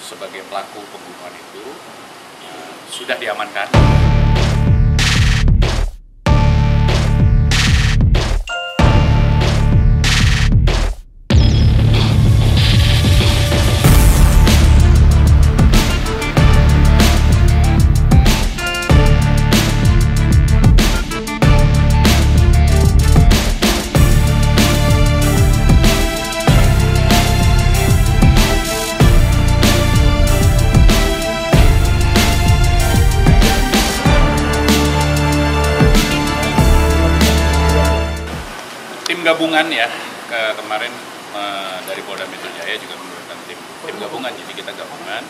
sebagai pelaku pembunuhan itu sudah diamankan. Tim gabungan ya, kemarin dari Polda Metro Jaya juga menurunkan tim gabungan, jadi kita gabungan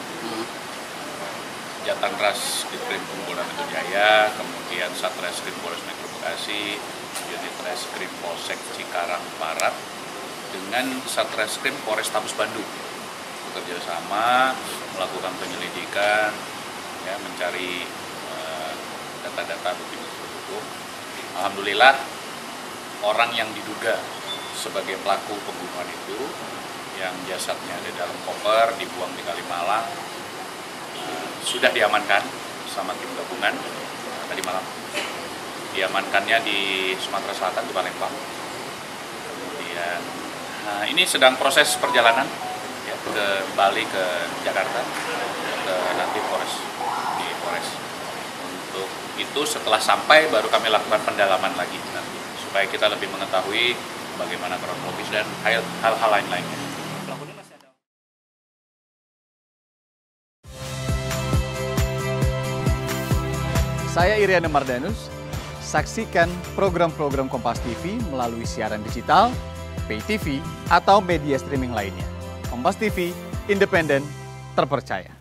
Jatantras Ditkrimum Polda Metro Jaya, kemudian Satreskrim Polres Metro Bekasi, unit Reskrim Polsek Cikarang Barat dengan Satreskrim Polrestabes Bandung bekerja sama melakukan penyelidikan, ya, mencari data-data bukti-bukti hukum. Alhamdulillah, orang yang diduga sebagai pelaku pembunuhan itu, yang jasadnya ada dalam koper, dibuang di Kalimalang, sudah diamankan sama tim gabungan tadi malam. Diamankannya di Sumatera Selatan, di Palembang. Kemudian, ini sedang proses perjalanan ya, kembali ke Jakarta, ke nanti Polres. Untuk itu setelah sampai baru kami lakukan pendalaman lagi nanti, supaya kita lebih mengetahui bagaimana kronologis dan hal-hal lain-lainnya. Saya Iriana Mardanus. Saksikan program-program Kompas TV melalui siaran digital, pay TV, atau media streaming lainnya. Kompas TV, independen, terpercaya.